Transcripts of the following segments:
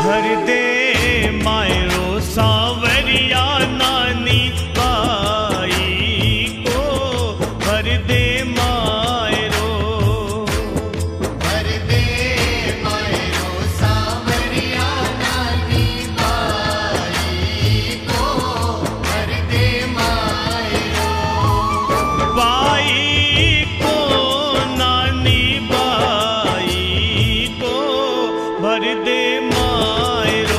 भर दे मायरो सावरिया नानी बाई को, भर दे मायरो, भर दे मायरो सावरिया नानी बाई को, भर दे मायरो, बाई को नानी बाई को भर दे मायरो,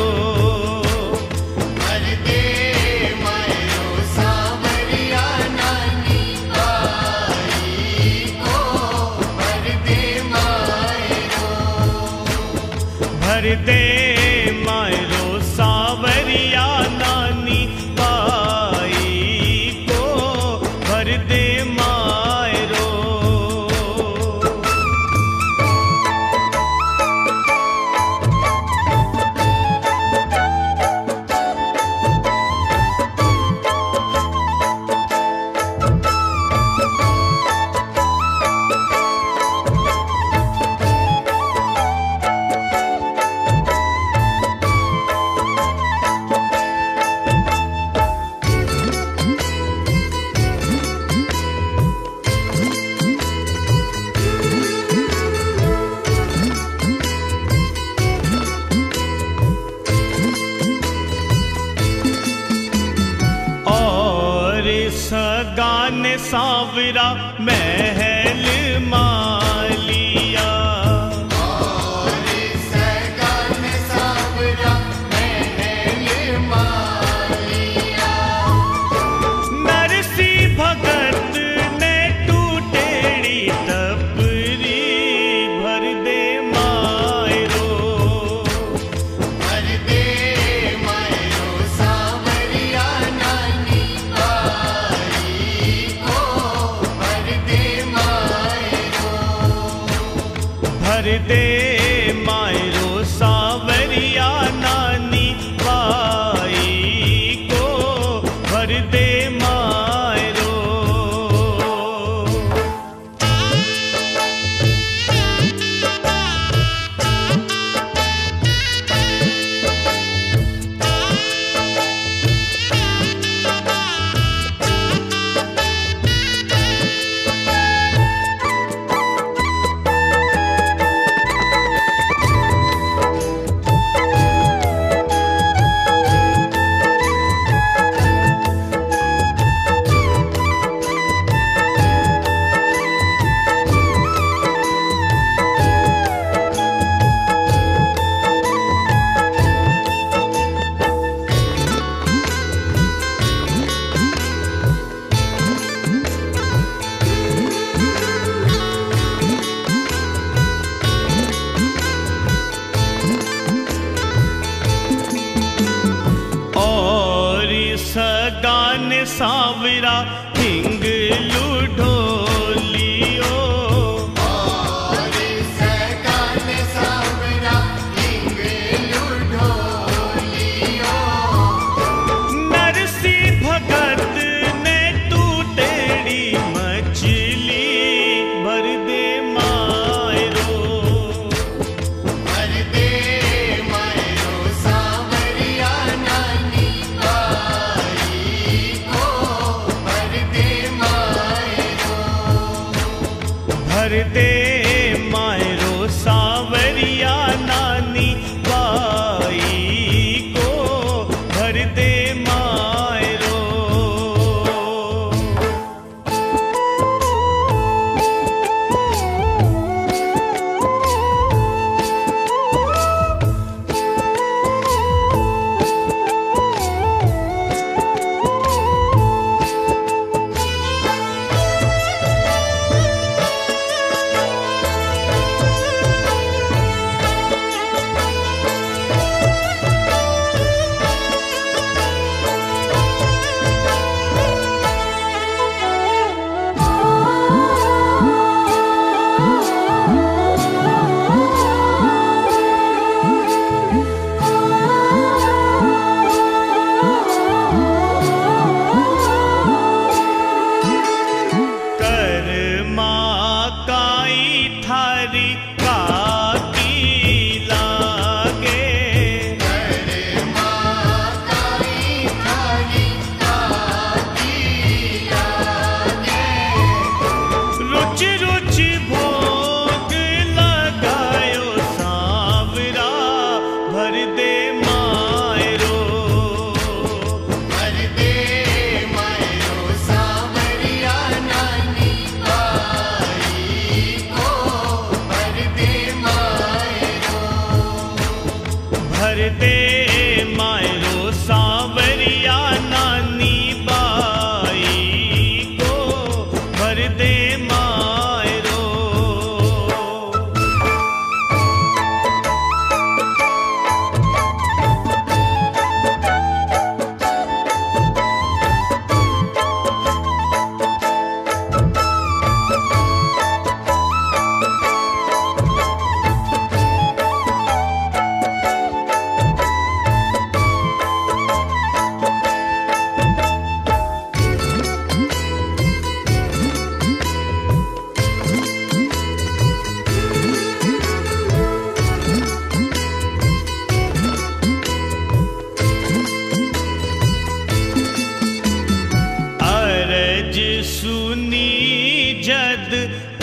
भर दे मायरो सावरिया नानी बाई को, भर दे मायरो, भर दे मायरो सावरिया नानी बाई को भर दे मायरो। सगान सावरा महल मालिया, और सगान सावरा महल मालिया, नरसी भगत ने टूटेड़ी टपरी भर दे मायरो, भर दे मायरो सावरिया नानी बाई को, भर दे मायरो, भर दे मायरो सावरिया नानी बाई को भर दे मायरो। सगान सावरा हिंग लुढोलियो, और सगान सावरा हिंग लुढोलियो, नरसी भगत ने टूटेड़ी मछली भर दे मायरो, भर दे मायरो सावरिया नानी बाई को, भर भर दे मायरो सांवरिया नानी बाई को भर दे मायरो। सुनी जद